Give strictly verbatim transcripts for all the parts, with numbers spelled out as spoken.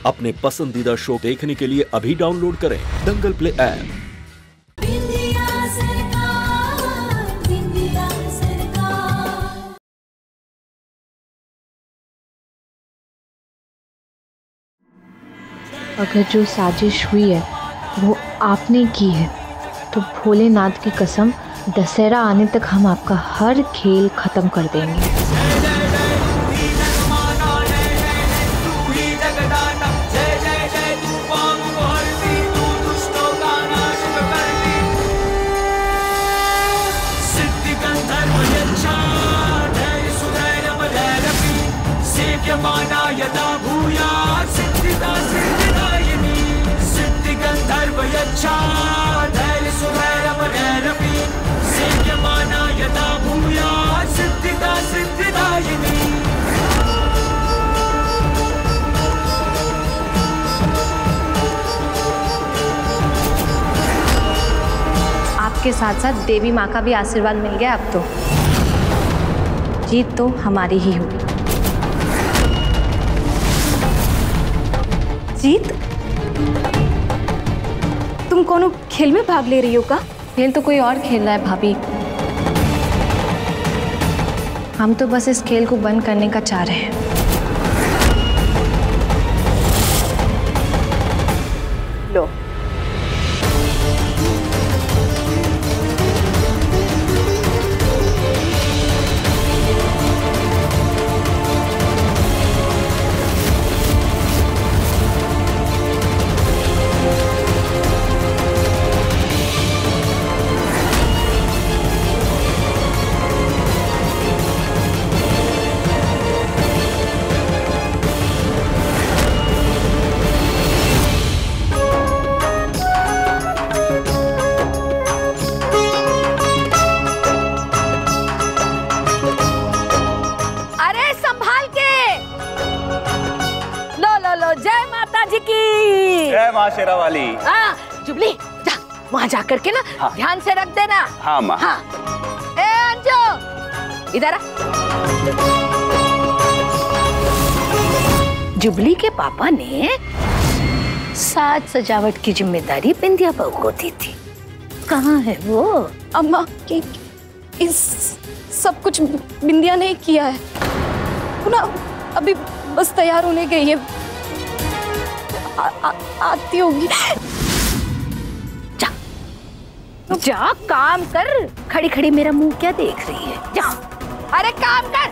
अपने पसंदीदा शो देखने के लिए अभी डाउनलोड करें दंगल प्ले ऐप। अगर जो साजिश हुई है वो आपने की है तो भोलेनाथ की कसम दशहरा आने तक हम आपका हर खेल खत्म कर देंगे। आपके साथ साथ देवी माँ का भी आशीर्वाद मिल गया। अब तो जीत तो हमारी ही होगी। जीत? तुम कोनो खेल में भाग ले रही हो का? खेल तो कोई और खेल रहा है भाभी। हम तो बस इस खेल को बंद करने का चाह रहे हैं। लो, जय माँ शेरा वाली। हाँ, जुबली जा वहाँ जा करके ना हाँ। ध्यान से रख देना। हाँ माँ। हाँ। ए अंजू इधर आ। जुबली के पापा ने साज सजावट की जिम्मेदारी बिंदिया बहू को दी थी। कहाँ है वो? अम्मा कि इस सब कुछ बिंदिया ने किया है। ना अभी बस तैयार होने गई है। आ, आ, आती होगी। जा जा काम कर। खड़ी खड़ी मेरा मुंह क्या देख रही है? जा अरे काम कर।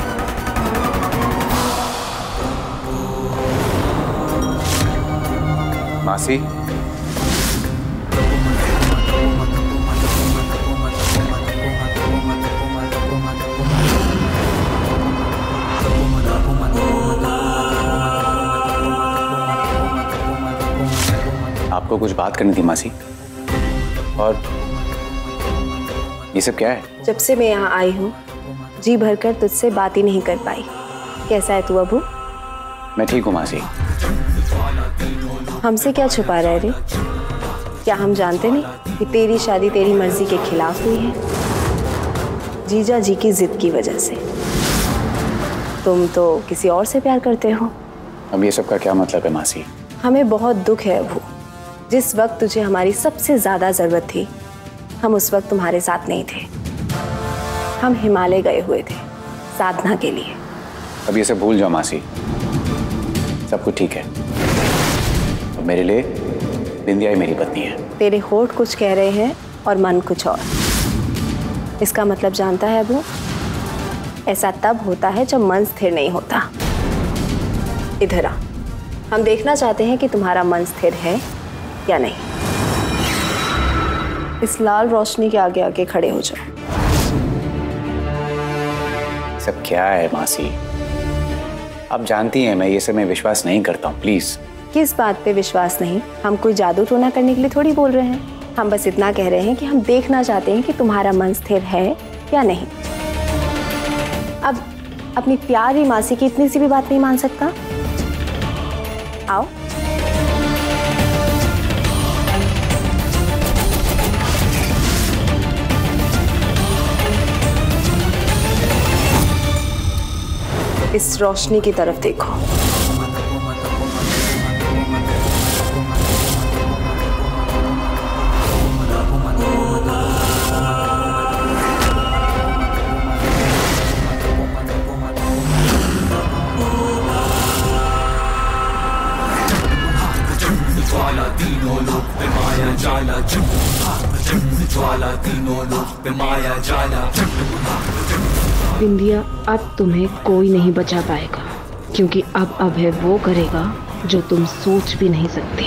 मासी आपको कुछ बात करनी थी मासी। और ये सब क्या है? जब से मैं यहाँ आई हूँ जी भरकर तुझसे बात ही नहीं कर पाई। कैसा है तू अबू? मैं ठीक हूँ मासी। हमसे क्या छुपा रहे रे? क्या हम जानते नहीं कि तेरी शादी तेरी मर्जी के खिलाफ हुई है जीजा जी की जिद की वजह से? तुम तो किसी और से प्यार करते हो। अब ये सब का क्या मतलब है मासी? हमें बहुत दुख है अबू। जिस वक्त तुझे हमारी सबसे ज्यादा जरूरत थी हम उस वक्त तुम्हारे साथ नहीं थे। हम हिमालय गए हुए थे साधना के लिए। अब ये सब भूल जाओ मासी, सब कुछ ठीक है। अब मेरे लिए बिंदिया ही मेरी पत्नी है। तेरे होठ कुछ कह रहे हैं और मन कुछ और। इसका मतलब जानता है अबू? ऐसा तब होता है जब मन स्थिर नहीं होता। इधर आ, हम देखना चाहते हैं कि तुम्हारा मन स्थिर है या नहीं। इस लाल रोशनी के आगे आगे खड़े हो जाओ। सब क्या है मासी? आप जानती हैं मैं ये सब में विश्वास नहीं करता हूँ। प्लीज। किस बात पे विश्वास नहीं? हम कोई जादू टोना करने के लिए थोड़ी बोल रहे हैं। हम बस इतना कह रहे हैं कि हम देखना चाहते हैं कि तुम्हारा मन स्थिर है या नहीं। अब अपनी प्यारी मासी की इतनी सी भी बात नहीं मान सकता? आओ। इस रोशनी की तरफ देखो। ज्वाला तीनों लोक पे माया जाला ज्वाला तीनों लोक पे माया जाला। बिंदिया, अब तुम्हें कोई नहीं बचा पाएगा, क्योंकि अब अभय वो करेगा जो तुम सोच भी नहीं सकती।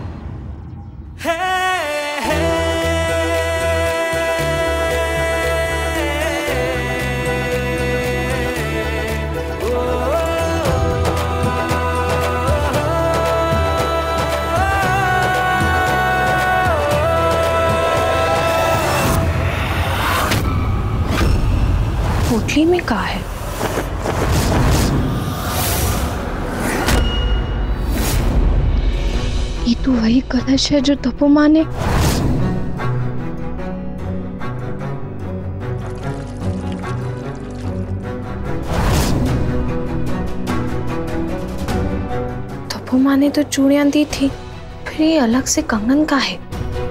पोटली में क्या है? ये तो वही कलश है जो तपोमा ने। तपोमा ने तो चूड़ियां दी थी, फिर ये अलग से कंगन का है।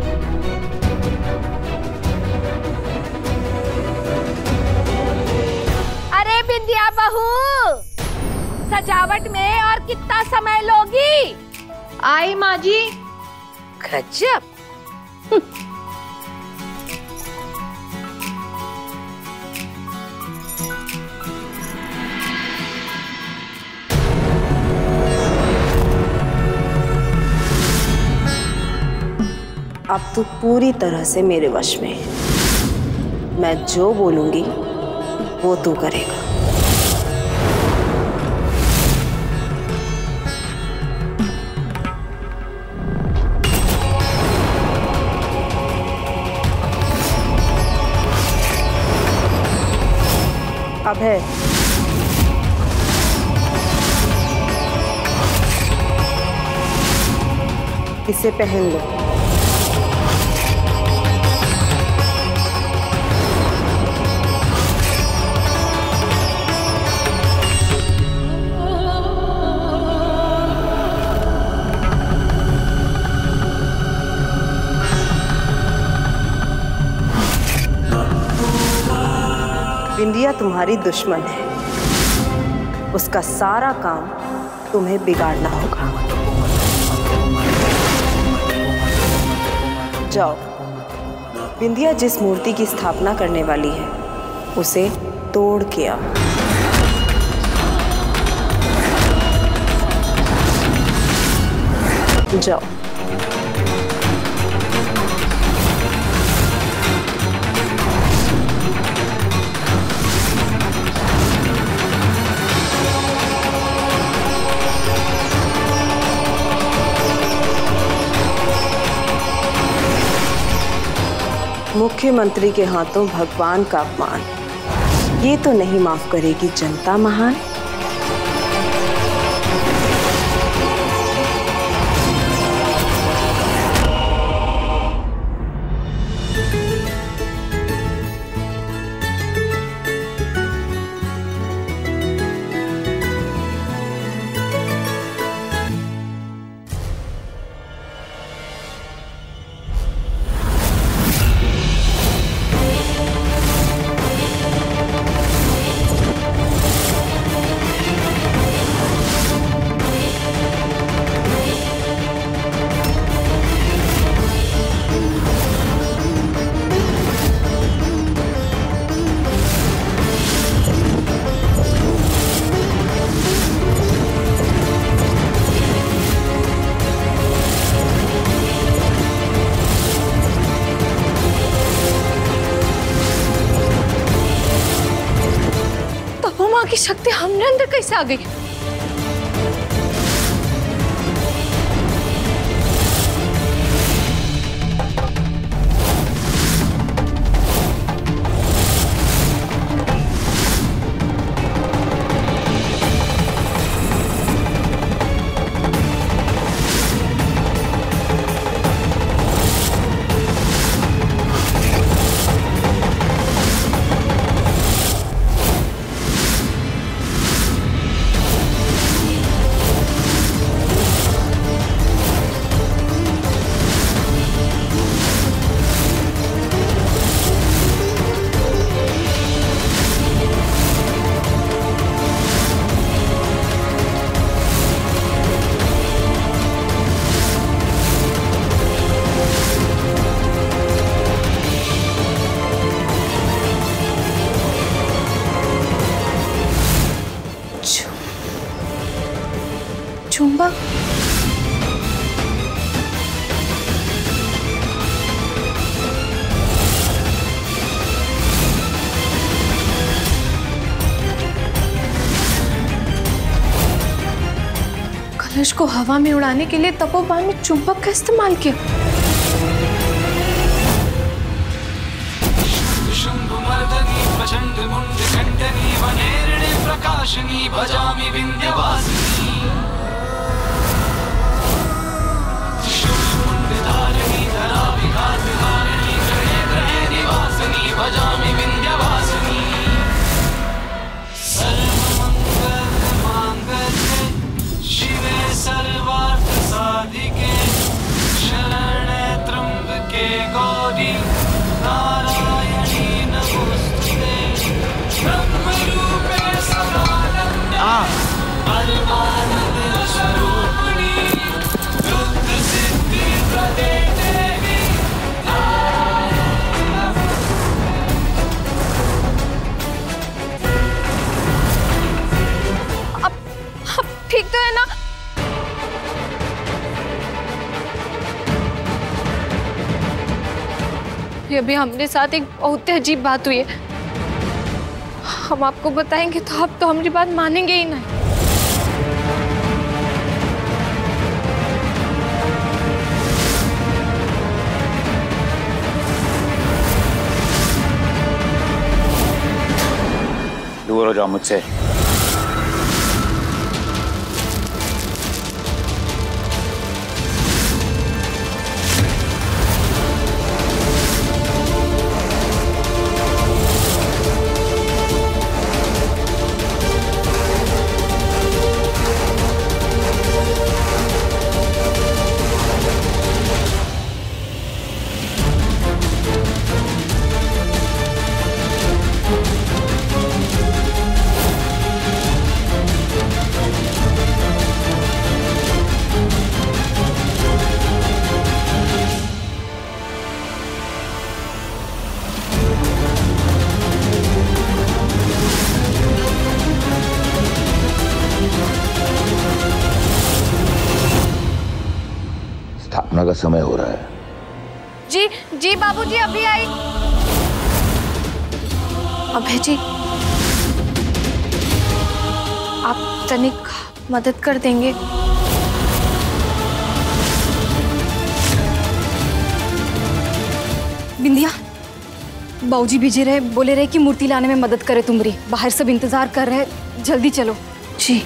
बिंदिया बहू, सजावट में और कितना समय लोगी? आई माँ जी। गजब। अब तू पूरी तरह से मेरे वश में है। मैं जो बोलूंगी वो तू करेगा। अभय, इसे पहन लो। बिंदिया तुम्हारी दुश्मन है, उसका सारा काम तुम्हें बिगाड़ना होगा। जाओ, बिंदिया जिस मूर्ति की स्थापना करने वाली है उसे तोड़ के आओ। जाओ। मुख्यमंत्री के हाथों भगवान का अपमान, ये तो नहीं माफ करेगी जनता महान। की शक्ति हमने अंदर कैसे आ गई? कलश को हवा में उड़ाने के लिए तपोवन में चुंबक का इस्तेमाल किया। शुंभुमर्दनी प्रचंड मुंड खंडनी वनेरणे प्रकाशनी भजामि विंध्यवासिनी शुंभुमंडधारिणी धरा विघात धारिणी ग्रहे ग्रहे निवासिनी भजामि विंध्यवासिनी सर्वमंगल मांगल्ये शिवे सर्वार्थ साधिके शरणे त्र्यंबके गौरी नारायणी नमोस्तुते ब्रह्मरूपे सदानंदे परमानंद स्वरूपिणी बुद्ध सिद्धि प्रदे देवी अब अब ठीक तो है ना? ये अभी हमरे साथ एक बहुत ही अजीब बात हुई है। हम आपको बताएंगे तो आप तो हमारी बात मानेंगे ही नहीं। दूर हो जाओ मुझसे। स्थापना का समय हो रहा है। जी जी बाबूजी अभी आई। अभय जी आप तनिक मदद कर देंगे? बिंदिया, बाबूजी भेजे रहे, बोले रहे कि मूर्ति लाने में मदद करे तुम्हारी। बाहर सब इंतजार कर रहे, जल्दी चलो। जी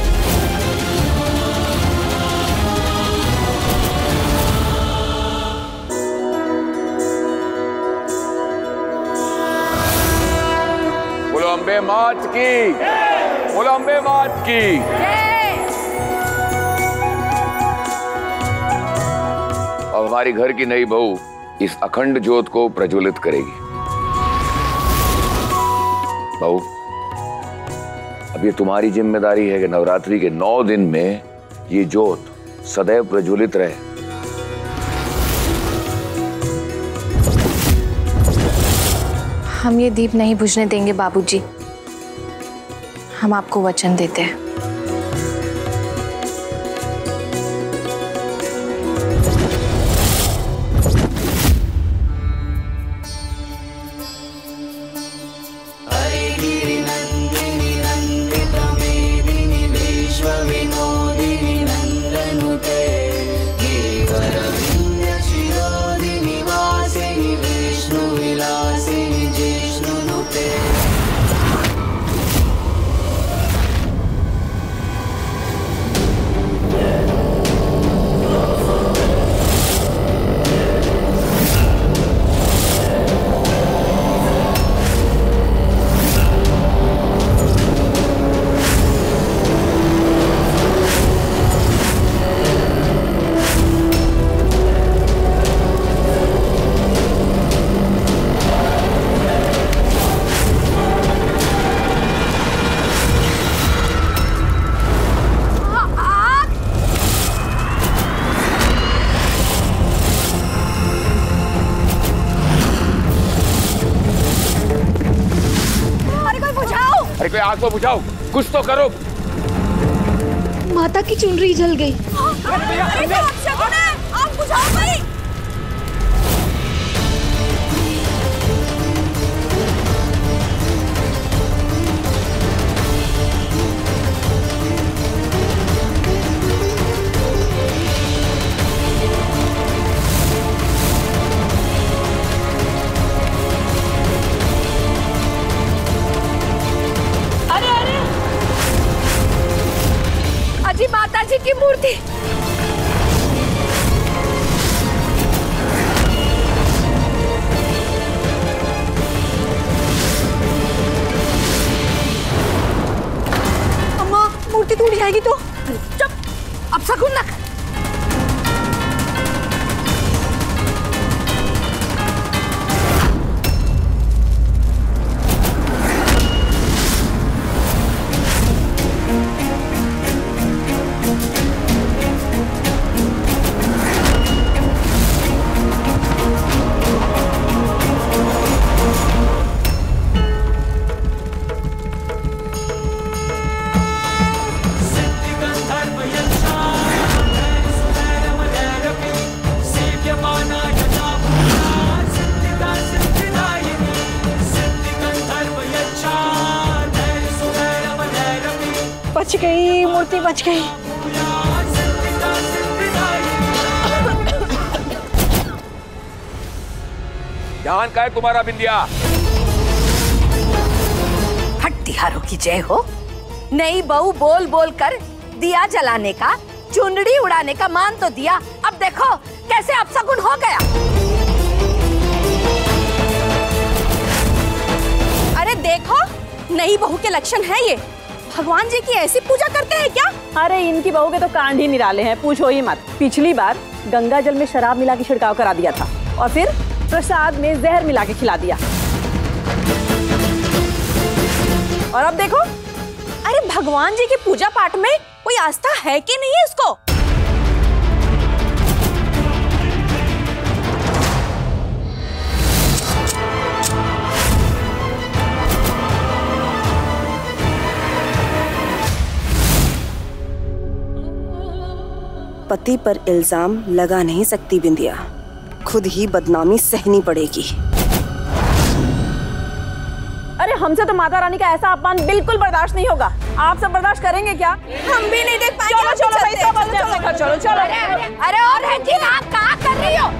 बोलो अम्बे मात की, बोलो अम्बे मात की। अब हमारी घर की नई बहू इस अखंड ज्योत को प्रज्वलित करेगी। बहू, अब ये तुम्हारी जिम्मेदारी है कि नवरात्रि के नौ दिन में ये ज्योत सदैव प्रज्वलित रहे। हम ये दीप नहीं बुझने देंगे बाबूजी, हम आपको वचन देते हैं। आग को बुझाओ, कुछ तो करो। माता की चुनरी जल गई। आप बुझाओ भाई। गुन्ना कर। बच गई मूर्ति, बच गई। ध्यान का है तुम्हारा बिंदिया? हट्टिहारों की जय हो। नई बहू बोल बोल कर दिया जलाने का, चुनरी उड़ाने का मान तो दिया, अब देखो कैसे अपशगुन हो गया। अरे देखो, नई बहू के लक्षण है ये। भगवान जी की ऐसी पूजा करते हैं क्या? अरे इनकी बहू के तो कांड ही निराले हैं, पूछो ही मत। पिछली बार गंगा जल में शराब मिला के छिड़काव करा दिया था और फिर प्रसाद में जहर मिला के खिला दिया। और अब देखो। अरे भगवान जी की पूजा पाठ में कोई आस्था है कि नहीं है इसको? पति पर इल्जाम लगा नहीं सकती बिंदिया, खुद ही बदनामी सहनी पड़ेगी। अरे हमसे तो माता रानी का ऐसा अपमान बिल्कुल बर्दाश्त नहीं होगा। आप सब बर्दाश्त करेंगे क्या? हम भी नहीं देख पाएंगे। चलो चलो भाई, सब अपने अपने घर चलो चलो। अरे अरे, अरे और है जी, आप क्या कर रही हो?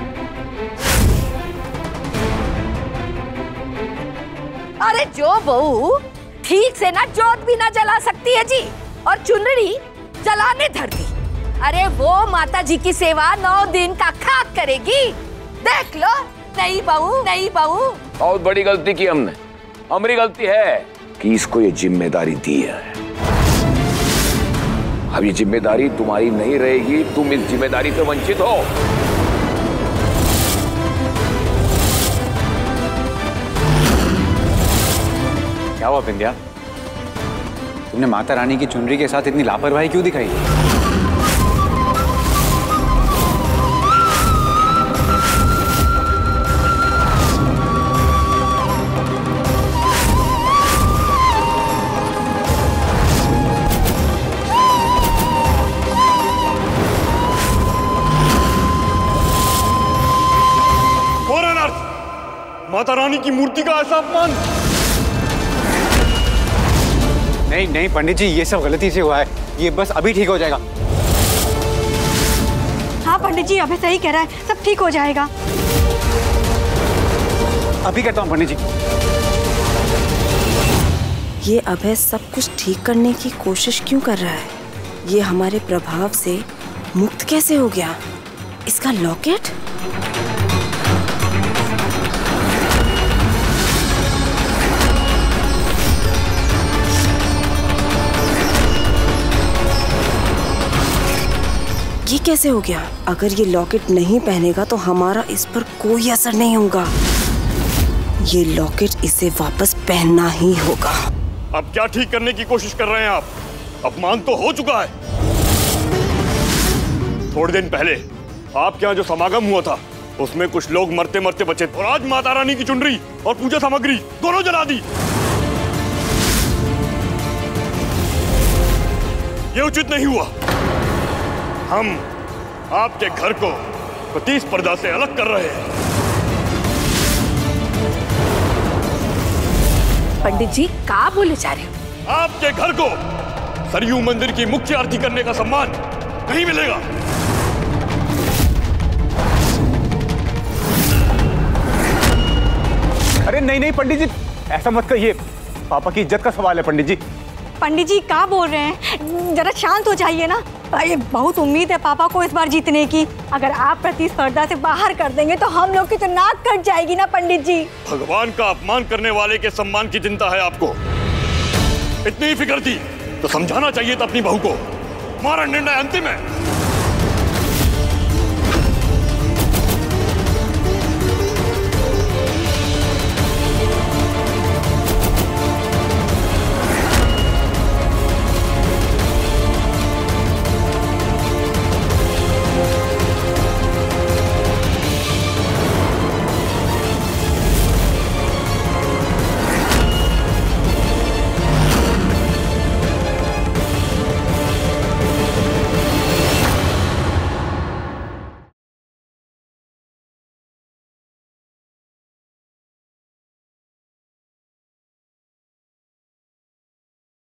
अरे जो बहू ठीक से ना जोत भी ना जला सकती है जी, और चुनरी जलाने धर दी, अरे वो माता जी की सेवा नौ दिन का खाक करेगी। देख लो, नई बहू नई बहू। बहुत बड़ी गलती की हमने। हमारी गलती है कि इसको ये जिम्मेदारी दी है। अब ये जिम्मेदारी तुम्हारी नहीं रहेगी, तुम इस जिम्मेदारी से वंचित हो। क्या हुआ बिंदिया? तुमने माता रानी की चुनरी के साथ इतनी लापरवाही क्यों दिखाई? माता रानी की मूर्ति का ऐसा अपमान! नहीं नहीं पंडित जी, ये सब गलती से हुआ है। ये बस अभी ठीक हो जाएगा। हाँ पंडित जी, अभी सही कह रहा है, सब ठीक हो जाएगा। अभी करता हूँ पंडित जी। ये अभय सब कुछ ठीक करने की कोशिश क्यों कर रहा है? ये हमारे प्रभाव से मुक्त कैसे हो गया? इसका लॉकेट? ये कैसे हो गया? अगर ये लॉकेट नहीं पहनेगा तो हमारा इस पर कोई असर नहीं होगा। ये लॉकेट इसे वापस पहनना ही होगा। अब क्या ठीक करने की कोशिश कर रहे हैं आप? अपमान तो हो चुका है। थोड़े दिन पहले आपके यहाँ जो समागम हुआ था उसमें कुछ लोग मरते मरते बचे, और आज माता रानी की चुनरी और पूजा सामग्री दोनों जला दी। ये उचित नहीं हुआ। हम आपके घर को प्रतिस्पर्धा से अलग कर रहे हैं। पंडित जी क्या बोले जा रहे हो? आपके घर को सरयू मंदिर की मुख्य आरती करने का सम्मान नहीं मिलेगा। अरे नहीं नहीं पंडित जी, ऐसा मत कहिए। पापा की इज्जत का सवाल है पंडित जी। पंडित जी क्या बोल रहे हैं? जरा शांत हो जाइए ना। अरे बहुत उम्मीद है पापा को इस बार जीतने की। अगर आप प्रतिस्पर्धा से बाहर कर देंगे तो हम लोग की तो नाक कट जाएगी ना पंडित जी। भगवान का अपमान करने वाले के सम्मान की चिंता है आपको। इतनी ही फिक्र थी तो समझाना चाहिए था अपनी बहू को हमारा निर्णय अंतिम है।